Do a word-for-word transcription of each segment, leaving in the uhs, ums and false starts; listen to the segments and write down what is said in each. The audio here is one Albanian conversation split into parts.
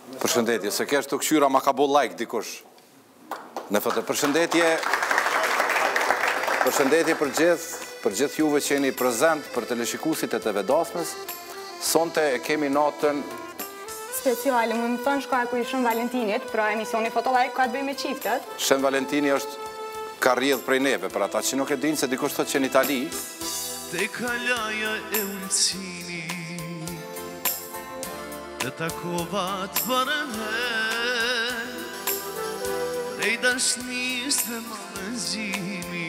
Përshëndetje, se kesh të këshyra ma ka bo like dikush. Në fëtë përshëndetje, përshëndetje për gjithë, për gjithë juve që jeni prezent për teleshikusit e T V Dasmës. Sonte e kemi natën speciale, më më thënë shkarku i Shën Valentinit, pra emisioni Fotolike ka të bëj me qiftet. Shën Valentini është ka rrjedh prej neve, për ata që nuk e dinë se dikush thot që në Itali. Te kalaja e uncini të takovat vërëhe prej dashnis dhe mamëzimi.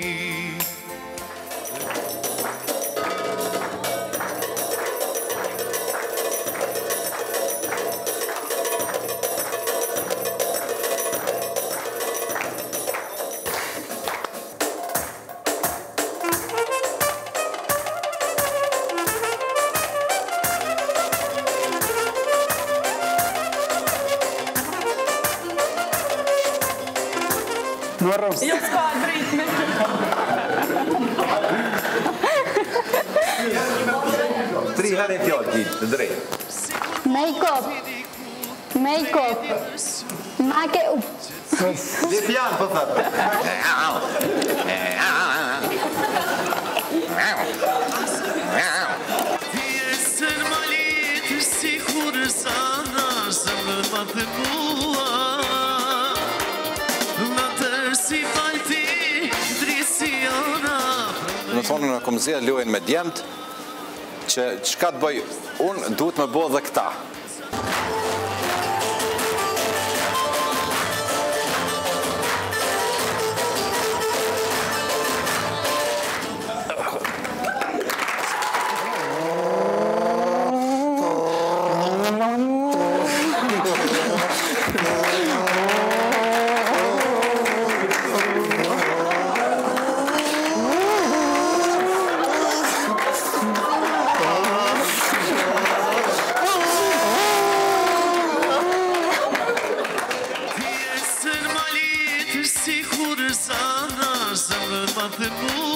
Jo, s'ka drejtme. Tri herë e fjallë ti, të drejtë. Make-up. Make-up. Make-up. Dhe fjallë, për thëtë. Pjesën malit si kur sana zëmër ma të mua. Në thonë në kom zirë luajnë me djemët, që qka të bëj unë, duhet me bo dhe këta. Si kur sana zëmër ma të mua.